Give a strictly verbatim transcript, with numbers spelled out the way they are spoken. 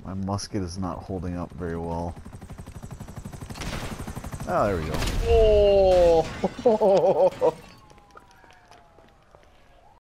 My musket is not holding up very well. Oh, there we go. Oh!